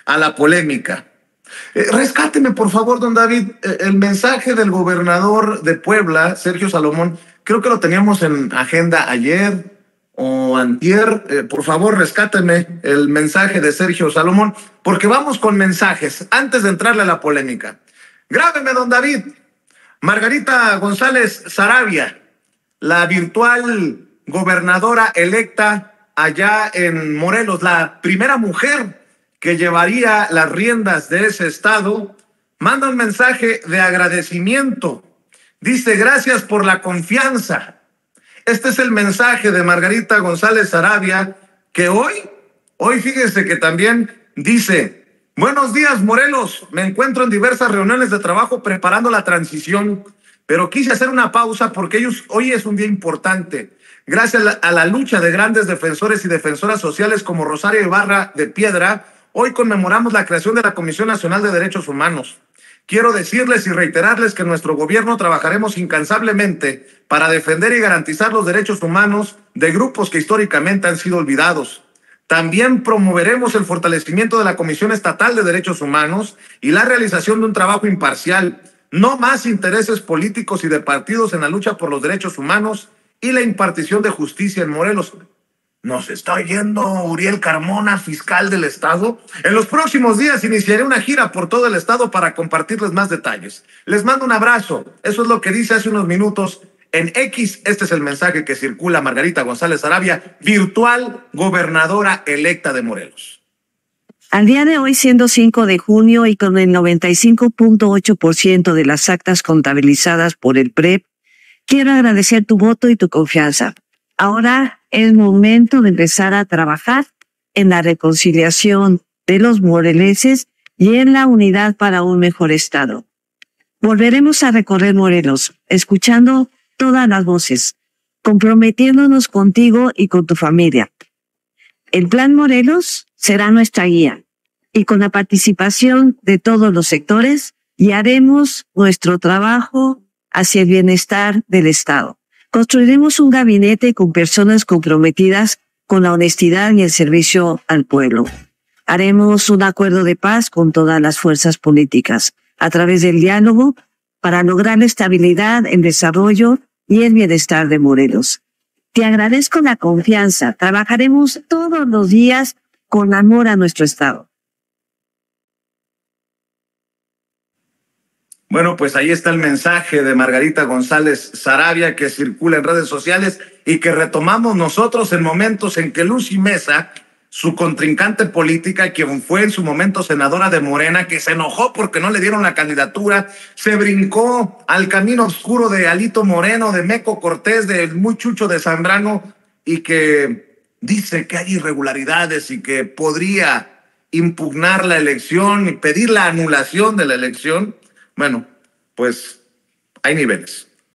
a la polémica. Rescáteme, por favor, don David, el mensaje del gobernador de Puebla, Sergio Salomón. Creo que lo teníamos en agenda ayer o antier. Por favor, rescáteme el mensaje de Sergio Salomón, porque vamos con mensajes antes de entrarle a la polémica. Grábeme, don David. Margarita González Saravia, la virtual gobernadora electa allá en Morelos, la primera mujer que llevaría las riendas de ese estado, manda un mensaje de agradecimiento. Dice: gracias por la confianza. Este es el mensaje de Margarita González Saravia, que hoy fíjese que también dice: buenos días, Morelos. Me encuentro en diversas reuniones de trabajo preparando la transición, pero quise hacer una pausa porque hoy es un día importante. Gracias a la lucha de grandes defensores y defensoras sociales como Rosario Ibarra de Piedra, hoy conmemoramos la creación de la Comisión Nacional de Derechos Humanos. Quiero decirles y reiterarles que en nuestro gobierno trabajaremos incansablemente para defender y garantizar los derechos humanos de grupos que históricamente han sido olvidados. También promoveremos el fortalecimiento de la Comisión Estatal de Derechos Humanos y la realización de un trabajo imparcial. No más intereses políticos y de partidos en la lucha por los derechos humanos y la impartición de justicia en Morelos. ¿Nos está oyendo Uriel Carmona, fiscal del estado? En los próximos días iniciaré una gira por todo el estado para compartirles más detalles. Les mando un abrazo. Eso es lo que dice hace unos minutos en X. Este es el mensaje que circula Margarita González Saravia, virtual gobernadora electa de Morelos. Al día de hoy, siendo 5 de junio y con el 95.8% de las actas contabilizadas por el PREP, quiero agradecer tu voto y tu confianza. Ahora es momento de empezar a trabajar en la reconciliación de los morelenses y en la unidad para un mejor estado. Volveremos a recorrer Morelos, escuchando todas las voces, comprometiéndonos contigo y con tu familia. El Plan Morelos será nuestra guía y con la participación de todos los sectores guiaremos nuestro trabajo hacia el bienestar del Estado. Construiremos un gabinete con personas comprometidas con la honestidad y el servicio al pueblo. Haremos un acuerdo de paz con todas las fuerzas políticas a través del diálogo para lograr la estabilidad, el desarrollo y el bienestar de Morelos. Te agradezco la confianza. Trabajaremos todos los días con amor a nuestro Estado. Bueno, pues ahí está el mensaje de Margarita González Saravia que circula en redes sociales y que retomamos nosotros en momentos en que Lucy Mesa, su contrincante política, quien fue en su momento senadora de Morena, que se enojó porque no le dieron la candidatura, se brincó al camino oscuro de Alito Moreno, de Meco Cortés, del muy Chucho de Zambrano, y que dice que hay irregularidades y que podría impugnar la elección y pedir la anulación de la elección. Bueno, pues hay niveles.